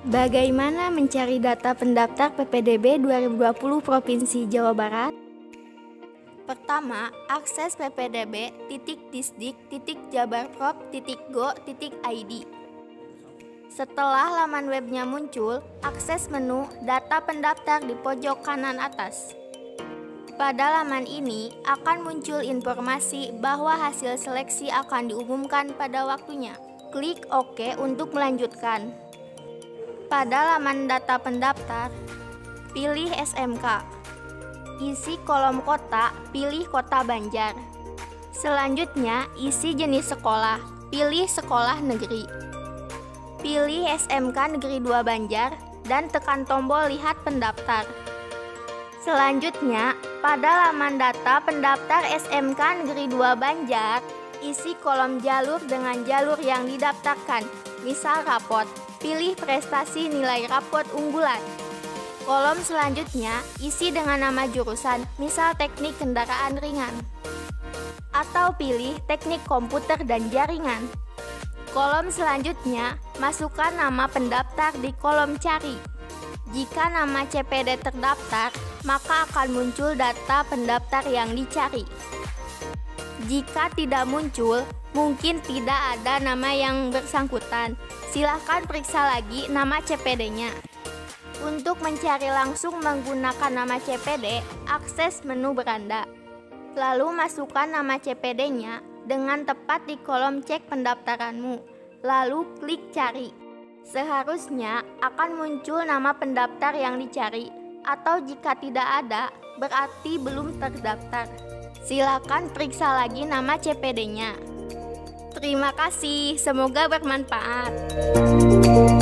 Bagaimana mencari data pendaftar PPDB 2020 Provinsi Jawa Barat? Pertama, akses ppdb.disdik.jabarprov.go.id. Setelah laman webnya muncul, akses menu data pendaftar di pojok kanan atas. Pada laman ini akan muncul informasi bahwa hasil seleksi akan diumumkan pada waktunya. Klik OK untuk melanjutkan. Pada laman data pendaftar, pilih SMK. Isi kolom kota, pilih Kota Banjar. Selanjutnya, isi jenis sekolah, pilih sekolah negeri. Pilih SMK Negeri 2 Banjar dan tekan tombol lihat pendaftar. Selanjutnya, pada laman data pendaftar SMK Negeri 2 Banjar, isi kolom jalur dengan jalur yang didaftarkan, misal rapot. Pilih prestasi nilai rapot unggulan. Kolom selanjutnya isi dengan nama jurusan, misal teknik kendaraan ringan. Atau pilih teknik komputer dan jaringan. Kolom selanjutnya masukkan nama pendaftar di kolom cari. Jika nama CPD terdaftar, maka akan muncul data pendaftar yang dicari. Jika tidak muncul, mungkin tidak ada nama yang bersangkutan. Silahkan periksa lagi nama CPD-nya. Untuk mencari langsung menggunakan nama CPD, akses menu beranda. Lalu masukkan nama CPD-nya dengan tepat di kolom cek pendaftaranmu. Lalu klik cari. Seharusnya akan muncul nama pendaftar yang dicari, atau jika tidak ada, berarti belum terdaftar. Silakan periksa lagi nama CPD-nya. Terima kasih, semoga bermanfaat.